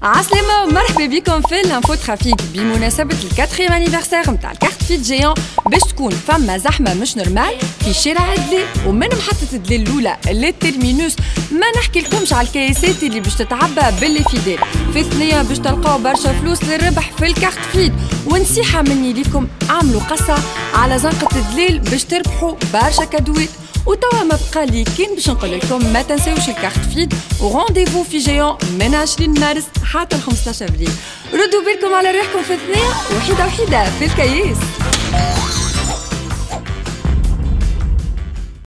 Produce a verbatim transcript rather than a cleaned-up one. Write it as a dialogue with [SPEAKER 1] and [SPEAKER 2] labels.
[SPEAKER 1] عسلامة ومرحبا بكم في الانفو ترافيك بمناسبة الكاتريم انيفرسير متاع الكارت فيت جيون باش تكون فما زحمة مش نورمال في شارع دلي ومن محطة دلي الأولى للتيرمينوس. ما نحكي لكمش على الكيسات اللي باش تتعبى باللي فيدال في ثنية باش تلقاو برشا فلوس للربح في الكارت فيت. ونصيحة مني ليكم اعملوا قصة على زنقة دليل باش تربحوا برشا كادوات. وتوا ما بقى لي كان باش نقول لكم ما تنساوش الكارت فيد ورونديفو في جيون من عشرين مارس حتى ل خمسطاش ابريل. ردوا بالكم على روحكم في الثنية وحيدة وحيدة في الكياس.